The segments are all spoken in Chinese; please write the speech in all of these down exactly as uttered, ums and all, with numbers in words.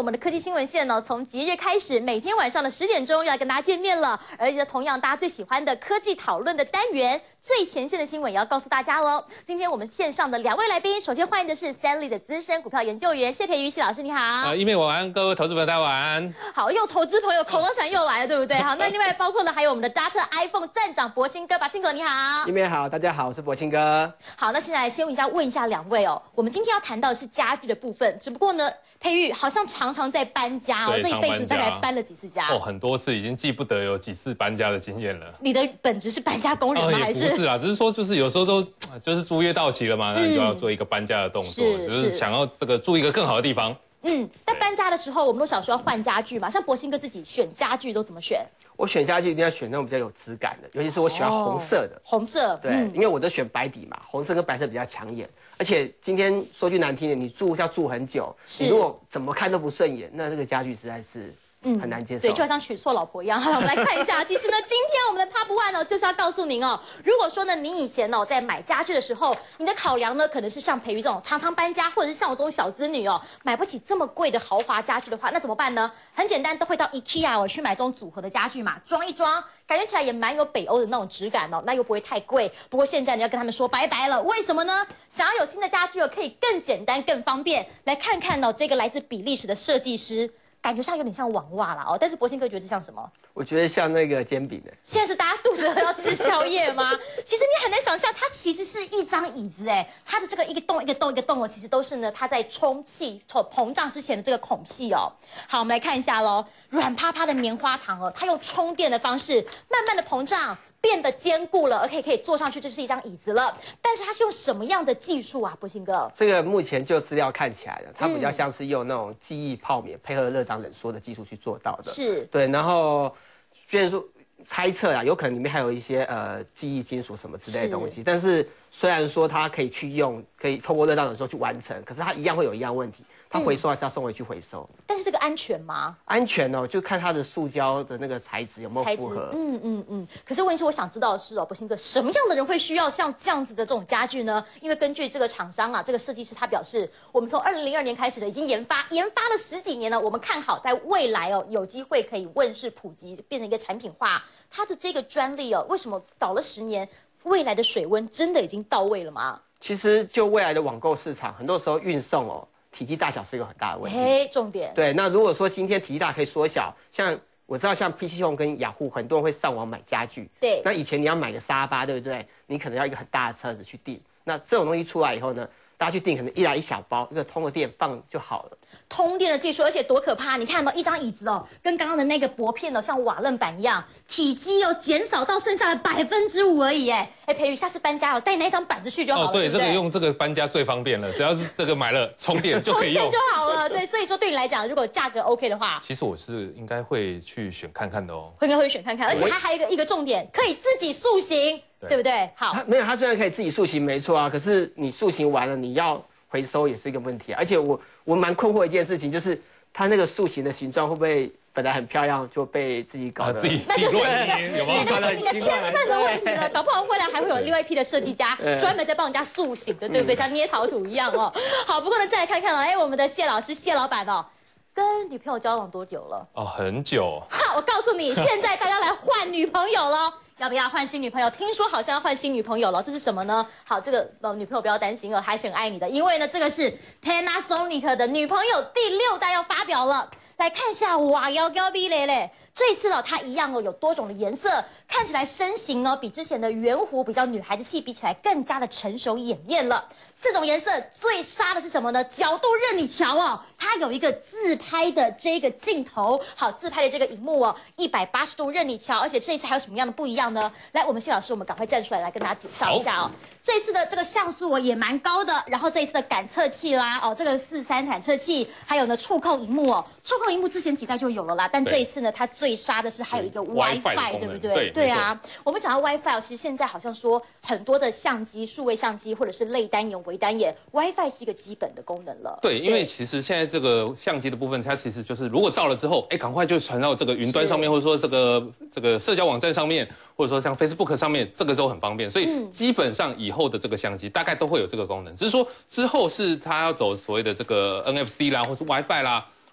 们的科技新闻线呢，从即日开始，每天晚上的十点钟要跟大家见面了。而且同样大家最喜欢的科技讨论的单元，最前线的新闻也要告诉大家喽。今天我们线上的两位来宾，首先欢迎的是三立的资深股票研究员谢培瑜谢老师，你好。 呃，一面晚安，各位投资朋友大家晚安。 好，又投资朋友口头禅又来了，对不对？好，那另外包括了还有我们的搭车 iPhone 站长博清哥，博清哥你好。 一面好，大家好，我是博清哥。 好，那现在先问一下，问一下两位哦，我们今天要谈到的是家具的部分，只不过呢。培育好像常常在搬家哦，这一辈子大概搬了几次家？ 哦，很多次，已经记不得有几次搬家的经验了。 你的本职是搬家工人吗？ 哦、 还是？ 不是啦，只是说就是有时候都就是租约到期了嘛，那你就要做一个搬家的动作， 嗯、 就是想要这个住一个更好的地方。 嗯，在搬家的时候，我们都想说要换家具嘛，像博兴哥自己选家具都怎么选？ 我选家具一定要选那种比较有质感的，尤其是我喜欢红色的。 哦、红色， 对、嗯，因为我都选白底嘛，红色跟白色比较抢眼。而且今天说句难听的，你住要住很久，你如果怎么看都不顺眼，那这个家具实在是很难接受。 嗯、对，就好像娶错老婆一样。好，我们来看一下，其实呢，今天我们的 Top One 呢，就是要告诉您哦，如果说呢，你以前哦在买家具的时候，你的考量呢，可能是像培育这种常常搬家，或者是像我这种小资女哦，买不起这么贵的豪华家具的话，那怎么办呢？很简单，都会到 IKEA 哦去买这种组合的家具嘛，装一装。感觉起来也蛮有北欧的那种质感哦，那又不会太贵。不过现在你要跟他们说拜拜了，为什么呢？想要有新的家具哦，可以更简单、更方便。来看看哦，这个来自比利时的设计师，感觉上有点像网袜啦哦。但是博兴哥觉得这像什么？我觉得像那个煎饼的。 现在是大家肚子饿要吃宵夜吗？其实你很难想象，它其实是一张椅子哎，它的这个一个洞一个洞一个洞哦，其实都是呢它在充气、膨胀之前的这个孔隙哦。好，我们来看一下喽。软趴趴的棉花糖哦，它用充电的方式慢慢的膨胀，变得坚固了，而且可以坐上去，就是一张椅子了。但是它是用什么样的技术啊，博兴哥？ 这个目前就资料看起来的，它比较像是用那种记忆泡棉配合热胀冷缩的技术去做到的。 是， 对，然后虽然说猜测啊，有可能里面还有一些呃记忆金属什么之类的东西，但是虽然说它可以去用，可以透过热胀冷缩去完成，可是它一样会有一样问题。它回收还是要送回去回收，嗯、 但是这个安全吗？ 安全哦，就看它的塑胶的那个材质有没有符合。 嗯嗯嗯。可是问题是，我想知道的是哦，博兴哥，什么样的人会需要像这样子的这种家具呢？因为根据这个厂商啊，这个设计师他表示，我们从二零零二年开始的已经研发，研发了十几年了，我们看好在未来哦，有机会可以问世普及，变成一个产品化。它的这个专利哦，为什么搞了十年？未来的水温真的已经到位了吗？ 其实就未来的网购市场，很多时候运送哦。体积大小是一个很大的问题。 哎，重点。 对，那如果说今天体积大可以缩小，像我知道像 P C Home 跟雅虎，很多人会上网买家具。 对。 那以前你要买个沙发，对不对？你可能要一个很大的车子去订。那这种东西出来以后呢，大家去订，可能一来一小包，一个通个电放就好了。 通电的技术，而且多可怕！你看到一张椅子哦，跟刚刚的那个薄片哦，像瓦楞板一样，体积哦减少到剩下的百分之五而已。哎，哎，培育下次搬家哦，带那张板子去就好了。 哦，对， 对对这个用这个搬家最方便了，只要是这个买了充电就可以用， 充电就好了。对，所以说对你来讲，如果价格 OK 的话， 其实我是应该会去选看看的哦。 会应该会选看看，而且它还有一个一个重点，可以自己塑形，对, 对不对？好， 它没有，它虽然可以自己塑形，没错啊，可是你塑形完了，你要回收也是一个问题啊。而且我我蛮困惑一件事情，就是它那个塑形的形状会不会本来很漂亮就被自己搞的、 啊、自己那就是有吗？ 那是你的天分的问题了，搞不好未来还会有另外一批的设计家专门在帮人家塑形的，对不对？像捏陶土一样哦。好，不过呢，再来看看哦，哎，我们的谢老师谢老板哦，跟女朋友交往多久了？ 哦，很久。 哈，我告诉你，现在大家来换女朋友了。要不要换新女朋友？听说好像要换新女朋友了，这是什么呢？好，这个呃女朋友不要担心哦，还是很爱你的，因为呢，这个是 Panasonic 的女朋友第六代要发表了。来看一下，哇，要高比嘞嘞！这次哦，它一样哦，有多种的颜色，看起来身形呢比之前的圆弧比较女孩子气比起来更加的成熟眼艳了。四种颜色最杀的是什么呢？角度任你瞧哦，它有一个自拍的这个镜头，好，自拍的这个荧幕哦，一百八十度任你瞧。而且这一次还有什么样的不一样呢？来，我们谢老师，我们赶快站出来来跟大家介绍一下哦。这次的这个像素哦也蛮高的，然后这一次的感测器啦，哦，这个四三感测器，还有呢触控荧幕哦，触控荧幕之前几代就有了啦，但这一次呢，它最杀的是还有一个 WiFi， 对不对？ 对对啊，我们讲到 WiFi， 其实现在好像说很多的相机、数位相机或者是类单眼、微单眼 ，WiFi 是一个基本的功能了。 对，因为其实现在这个相机的部分，它其实就是如果照了之后，哎，赶快就传到这个云端上面，或者说这个这个社交网站上面，或者说像 Facebook 上面，这个都很方便。所以基本上以后的这个相机大概都会有这个功能，只是说之后是它要走所谓的这个 N F C 啦，或是 WiFi 啦。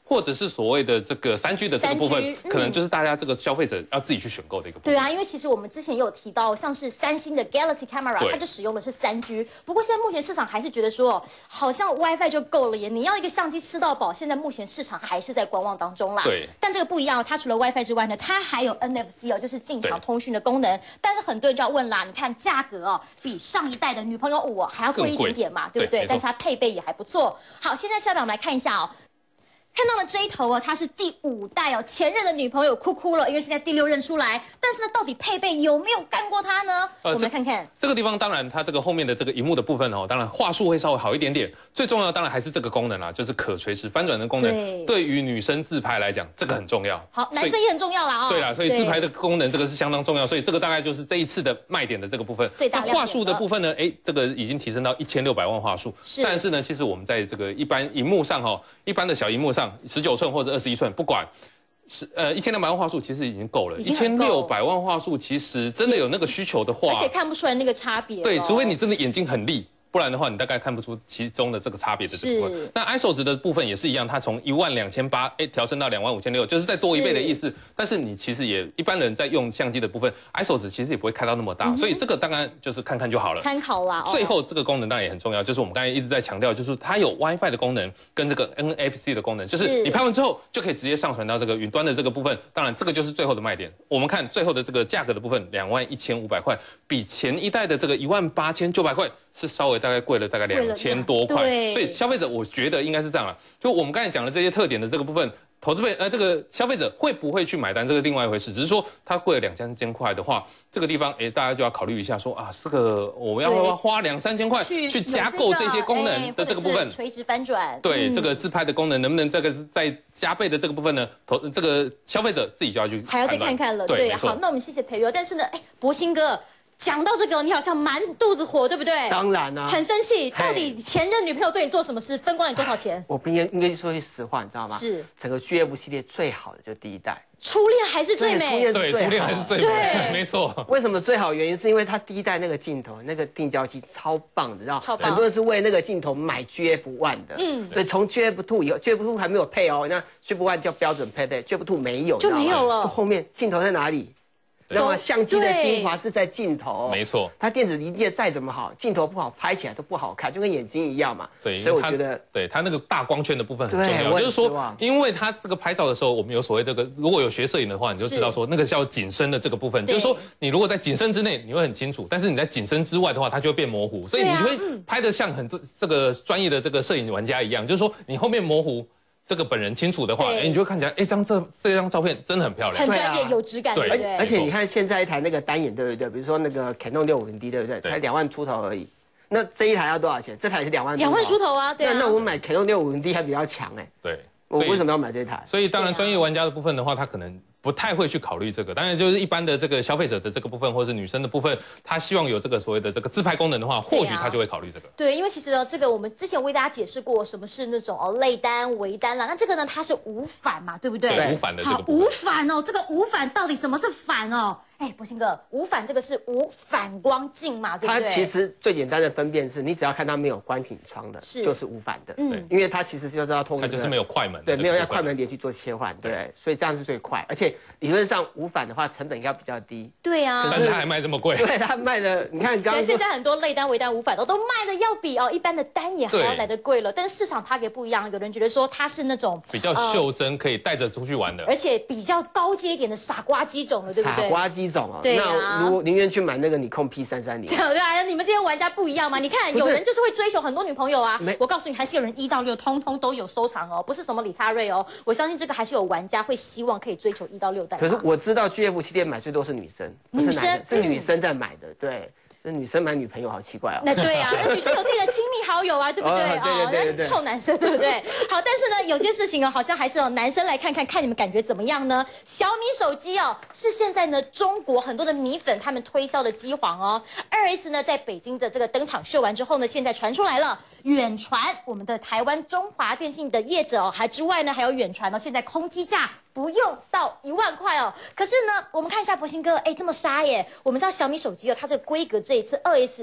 或者是所谓的这个三 G 的这个部分， 嗯、 可能就是大家这个消费者要自己去选购的一个部分。 对啊，因为其实我们之前也有提到，像是三星的 Galaxy Camera， 它就使用的是三 G， 不过现在目前市场还是觉得说，好像 WiFi 就够了耶，你要一个相机吃到饱，现在目前市场还是在观望当中啦。 对， 但这个不一样，它除了 WiFi 之外呢，它还有 N F C 哦，就是进场通讯的功能。但是很多人就要问啦，你看价格哦，比上一代的女朋友五、哦、还要贵一点点嘛，对不对？但是它配备也还不错。好，现在下面我们来看一下哦。看到了这一头哦，它是第五代哦，前任的女朋友哭哭了，因为现在第六任出来，但是呢，到底配备有没有干过它呢？呃、我们来看看这个地方，当然它这个后面的这个荧幕的部分哦，当然画素会稍微好一点点。最重要的当然还是这个功能啦，就是可垂直翻转的功能。对，对于女生自拍来讲，这个很重要。 好，男生也很重要啦哦。 对啦，所以自拍的功能这个是相当重要，所以这个大概就是这一次的卖点的这个部分。 最大亮点。 画素的部分呢，哎，这个已经提升到一千六百万画素。是。但是呢，其实我们在这个一般荧幕上哈，一般的小荧幕上，十九寸或二十一寸，不管是呃一千两百万画素，其实已经够了。一千六百万画素，其实真的有那个需求的话， 而且看不出来那个差别。 对，除非你真的眼睛很利。不然的话，你大概看不出其中的这个差别的这部分。那 I S O 值的部分也是一样，它从一万两千八哎调升到两万五千六，就是再多一倍的意思。但是你其实也一般人在用相机的部分 ，I S O 值其实也不会开到那么大，嗯、所以这个当然就是看看就好了， 参考啦。哦、 最后这个功能当然也很重要，就是我们刚才一直在强调，就是它有 WiFi 的功能跟这个 N F C 的功能，就是你拍完之后就可以直接上传到这个云端的这个部分。当然，这个就是最后的卖点。我们看最后的这个价格的部分，两万一千五百块，比前一代的这个一万八千九百块是稍微大概贵了大概两。两千多块，所以消费者我觉得应该是这样了。就我们刚才讲的这些特点的这个部分，投资费呃这个消费者会不会去买单，这个另外一回事。只是说它贵了两三千块的话，这个地方哎大家就要考虑一下说啊，这个我们要花两三千块去加购这些功能的这个部分， 垂直翻转， 对、嗯、这个自拍的功能能不能这个再加倍的这个部分呢？投这个消费者自己就要去还要再看看了。对，好，那我们谢谢培佑。但是呢，哎，博兴哥。讲到这个，你好像满肚子火，对不对？ 当然啊， 很生气。到底前任女朋友对你做什么事，分光你多少钱？ 我不应该应该说句实话，你知道吗？ 是整个 G F 系列最好的就是第一代， 初恋还是最美。 对，初恋还是最美，对，没错。 为什么最好？原因是因为它第一代那个镜头，那个定焦机超棒的，知道？ 超棒。 很多人是为那个镜头买 G F 一 的，嗯，对。从 G F 二 以后 ，G F 二 还没有配哦，那 G F 一 叫标准配备 ，G F 二 没有， 就没有了。 就后面镜头在哪里？知道吗？相机的精华是在镜头， 没错。 它电子零件再怎么好，镜头不好，拍起来都不好看，就跟眼睛一样嘛。 对， 所以我觉得， 对它那个大光圈的部分很重要。就是说，因为它这个拍照的时候，我们有所谓这个，如果有学摄影的话，你就知道说那个叫景深的这个部分，就是说你如果在景深之内，你会很清楚，但是你在景深之外的话，它就会变模糊，所以你就会拍得像很多这个专业的这个摄影玩家一样，就是说你后面模糊。这个本人清楚的话，哎，你就会看起来，哎，张这这张照片真的很漂亮， 很专业，有质感，对不对？ 而且你看现在一台那个单眼，对不对？比如说那个 Canon 六五零 D， 对不对？才两万出头而已。那这一台要多少钱？这台是两万， 两万出头啊，对啊。 那我买 Canon 六五零 D 还比较强哎。 对， 我为什么要买这台？ 所以当然专业玩家的部分的话，他可能不太会去考虑这个。当然就是一般的这个消费者的这个部分，或者是女生的部分，她希望有这个所谓的这个自拍功能的话，或许她就会考虑这个。 对，因为其实呢，这个我们之前为大家解释过，什么是那种哦类单、微单啦。那这个呢，它是无反嘛，对不对？ 对，无反的这个部分。 好，无反哦，这个无反到底什么是反哦？哎，博兴哥，无反这个是无反光镜嘛，对不对？ 它其实最简单的分辨是，你只要看它没有关紧窗的，就是无反的。嗯，因为它其实就是要通过， 它就是没有快门， 对，没有要快门点去做切换，对，所以这样是最快，而且理论上无反的话成本应该比较低。 对啊， 但是它还卖这么贵。 对，它卖的，你看刚刚现在很多类单、微单、无反都都卖的要比哦一般的单也还要来的贵了，但是市场它也不一样，有人觉得说它是那种比较袖珍，可以带着出去玩的， 而且比较高阶一点的傻瓜机种了，对不对？ 傻瓜机种哦， 对啊。 如果宁愿去买那个尼康 P 三三零， 对啊，你们这些玩家不一样吗？你看有人就是会追求很多女朋友啊，我告诉你，还是有人一到六通通都有收藏哦，不是什么理查瑞哦，我相信这个还是有玩家会希望可以追求一到六代。 可是我知道 G F 系列买最多是女生，不是男生，是女生在买的，对。那女生买女朋友好奇怪哦。 那对啊，那女生有自己的亲密好友啊，对不对？ 哦，对对对， 臭男生，对不对？好，但是呢，有些事情哦，好像还是有男生来看看，看你们感觉怎么样呢？小米手机哦，是现在呢中国很多的米粉他们推销的机皇哦。二 S 呢在北京的这个登场秀完之后呢，现在传出来了。远传我们的台湾中华电信的业者哦，还之外呢还有远传哦，现在空机价不用到一万块哦。可是呢，我们看一下博兴哥，哎，这么杀耶！我们知道小米手机哦，它这个规格这一次二 S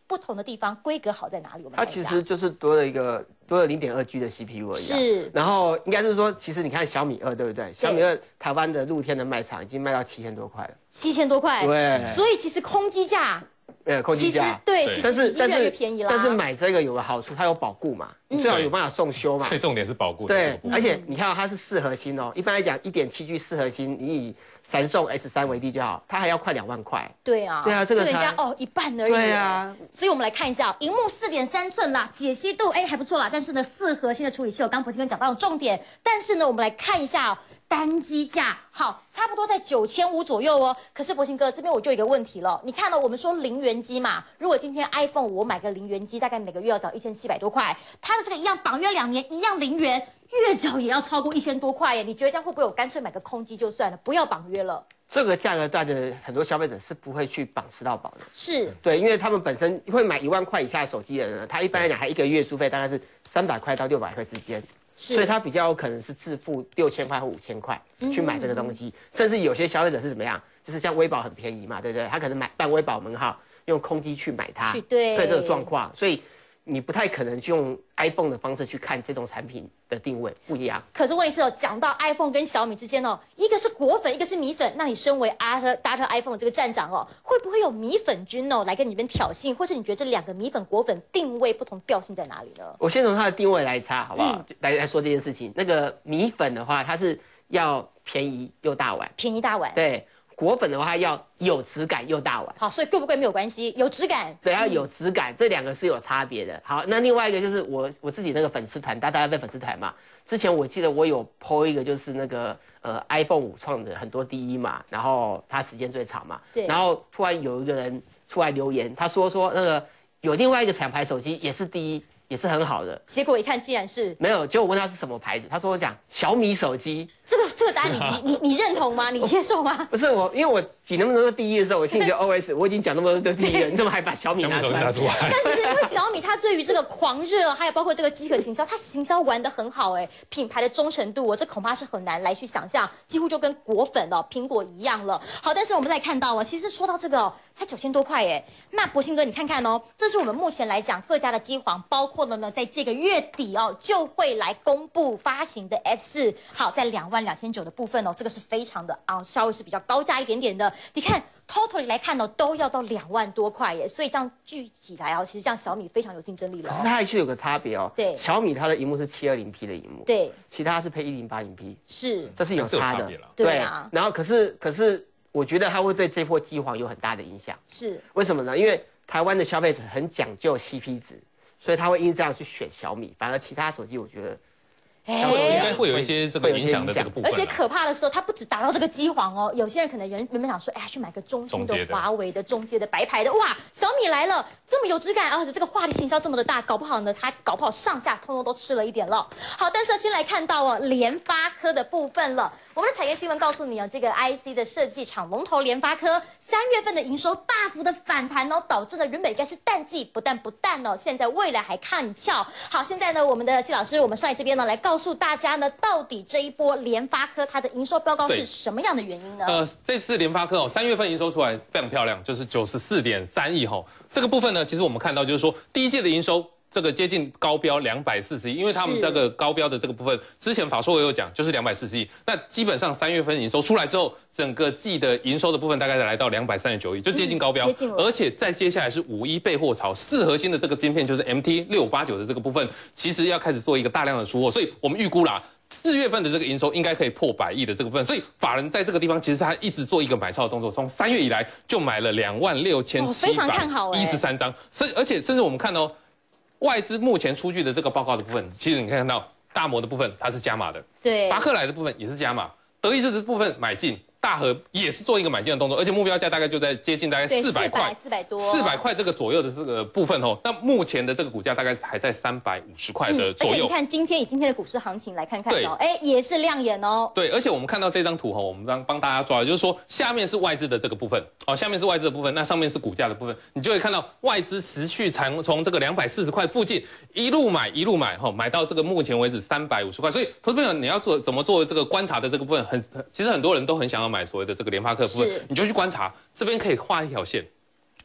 不同的地方，规格好在哪里？我们它看一下。 其实就是多了一个多了零点二 G 的 C P U 而已、啊。 是。然后应该是说，其实你看小米二对不对？小米二台湾的露天的卖场已经卖到七千多块了。 七千多块。 对。 所以其实空机价。 呃，空机价对，其实已经越来越便宜啦。 但是买这个有个好处，它有保固嘛，你最好有办法送修嘛。 最重点是保固。 对，而且你看到它是四核心哦，一般来讲一点七 G 四核心，你以三送 S 三为例就好，它还要快两万块。 对啊， 对啊，这个人家哦一半而已。 对啊， 所以我们来看一下，荧幕四点三寸啦，解析度哎还不错啦，但是呢四核心的处理器，我刚刚柏青哥讲到重点，但是呢我们来看一下哦。单机价好，差不多在九千五左右哦。可是柏青哥这边我就有一个问题了，你看了我们说零元机嘛，如果今天 iPhone 我买个零元机，大概每个月要缴一千七百多块，它的这个一样绑约两年，一样零元，月缴也要超过一千多块耶。你觉得这样会不会我干脆买个空机就算了，不要绑约了？ 这个价格带的很多消费者是不会去绑吃到饱的， 是对，因为他们本身会买一万块以下的手机的人呢，他一般来讲还一个月书费大概是三百块到六百块之间。所以他比较有可能是自付六千块或五千块去买这个东西，嗯、甚至有些消费者是怎么样，就是像微保很便宜嘛，对不对？他可能买办微保门号，用空机去买它， 对， 对这个状况，所以你不太可能去用 iPhone 的方式去看这种产品的定位不一样。 可是问题是哦，讲到 iPhone 跟小米之间哦，一个是果粉，一个是米粉，那你身为阿特达特 iPhone 的这个站长哦，会不会有米粉君哦来跟你们挑衅，或是你觉得这两个米粉果粉定位不同调性在哪里呢？ 我先从它的定位来查好不好？嗯、来来说这件事情。那个米粉的话，它是要便宜又大碗， 便宜大碗， 对。果粉的话要有质感又大碗， 好，所以贵不贵没有关系，有质感， 对，要有质感，嗯、这两个是有差别的。好，那另外一个就是我我自己那个粉丝团，大家在粉丝团嘛，之前我记得我有 po 一个，就是那个呃 iPhone 五创的很多第一嘛，然后它时间最长嘛， 对， 然后突然有一个人出来留言，他说说那个有另外一个厂牌手机也是第一，也是很好的， 结果一看竟然是没有，结果我问他是什么牌子，他说我讲小米手机。 这个这个答案你你你你认同吗？你接受吗？ 不是我，因为我举那么多第一的时候，我心里就 O S， 我已经讲那么多第一了，你怎么还把小米拿出来？ 拿出来。 但是因为小米它对于这个狂热，还有包括这个饥渴行销，它行销玩得很好哎，品牌的忠诚度，我这恐怕是很难来去想象，几乎就跟果粉哦苹果一样了。好，但是我们再看到哦，其实说到这个哦，才九千多块哎，那柏青哥你看看哦，这是我们目前来讲各家的机皇，包括了呢在这个月底哦就会来公布发行的 S 四，好，在两万两千九的部分。哦，这个是非常的啊，稍微是比较高价一点点的。你看 ，totally 来看呢，都要到两万多块耶，所以这样聚起来哦，其实这样小米非常有竞争力了、哦。 可是它还是有个差别哦。 对， 小米它的荧幕是七二零 P 的荧幕， 对， 其他是配一零八零 P， 是， 这是有差的。 对啊。 然后可是可是，我觉得它会对这波机皇有很大的影响。 是， 为什么呢？因为台湾的消费者很讲究 C P 值，所以他会因这样去选小米，反而其他手机我觉得。 应该会有一些这个影响的这个部分， 而且可怕的时候，它不止达到这个机皇哦，有些人可能原原本想说，哎呀，去买个中兴的、华为的、中阶的白牌的，哇，小米来了，这么有质感，而且这个话题行销这么的大，搞不好呢，它搞不好上下通通都吃了一点了。好，但是先来看到哦，联发科的部分了。我们的产业新闻告诉你哦，这个 I C 的设计厂龙头联发科三月份的营收大幅的反弹哦，导致呢原本应该是淡季，不但不淡哦，现在未来还看俏。好，现在呢，我们的谢老师，我们上来这边呢，来告诉大家呢，到底这一波联发科它的营收飙高是什么样的原因呢？ 呃，这次联发科哦，三月份营收出来非常漂亮，就是九十四点三亿哈。这个部分呢，其实我们看到就是说，第一季的营收。这个接近高标两百四十亿，因为他们这个高标的这个部分，之前法说我有讲，就是两百四十亿。那基本上三月份营收出来之后，整个季的营收的部分大概来到两百三十九亿，就接近高标。 嗯、接近了。 而且再接下来是五一备货潮，四核心的这个晶片就是 M T 六五八九的这个部分，其实要开始做一个大量的出货，所以我们预估啦。四月份的这个营收应该可以破百亿的这个部分，所以法人在这个地方其实他一直做一个买超的动作，从三月以来就买了两万六千七百一十三张，甚而且甚至我们看哦。外资目前出具的这个报告的部分，其实你可以看到大摩的部分它是加码的， 对， 巴克莱的部分也是加码，德意志的部分买进，大和也是做一个买进的动作，而且目标价大概就在接近大概四百块， 四百多， 四百块这个左右的这个部分哦。那目前的这个股价大概还在三百五十块的左右。 嗯、而且你看今天以今天的股市行情来看看哦，哎，也是亮眼哦。 对，而且我们看到这张图哈，我们帮帮大家抓的就是说，下面是外资的这个部分，哦，下面是外资的部分，那上面是股价的部分，你就会看到外资持续从从这个两百四十块附近一路买一路买哈，买到这个目前为止三百五十块。所以投资朋友你要做怎么做这个观察的这个部分，很其实很多人都很想要买所谓的这个联发科的部分，你就去观察这边可以画一条线。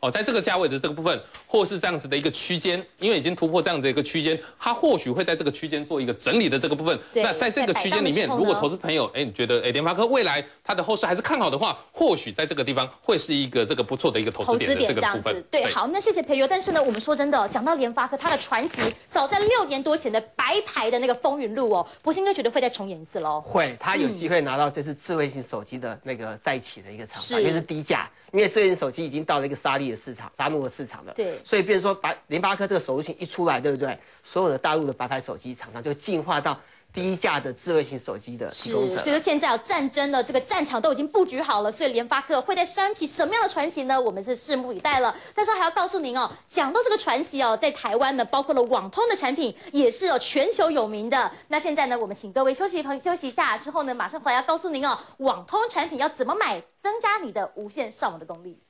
哦，在这个价位的这个部分，或是这样子的一个区间，因为已经突破这样的一个区间，它或许会在这个区间做一个整理的这个部分。那在这个区间里面，如果投资朋友，哎，你觉得哎联发科未来它的后市还是看好的话，或许在这个地方会是一个这个不错的一个投资点的这个部分。 对，好，那谢谢培佑。但是呢，我们说真的，讲到联发科，它的传奇早在六年多前的白牌的那个风云录哦，博兴哥觉得会再重演一次喽？ 会，他有机会拿到这次智慧型手机的那个再起的一个厂商，因为是低价。因为智慧型手机已经到了一个杀戮的市场、杀戮的市场了， 对， 所以变成说，白联发科这个手机型一出来，对不对？所有的大陆的白牌手机厂商就进化到低价的智慧型手机的提供者。 所以说现在有战争的这个战场都已经布局好了，所以联发科会在掀起什么样的传奇呢？我们是拭目以待了。但是还要告诉您哦，讲到这个传奇哦，在台湾呢，包括了网通的产品也是哦全球有名的。那现在呢，我们请各位休息休息一下，之后呢，马上回来要告诉您哦，网通产品要怎么买，增加你的无线上网的功力。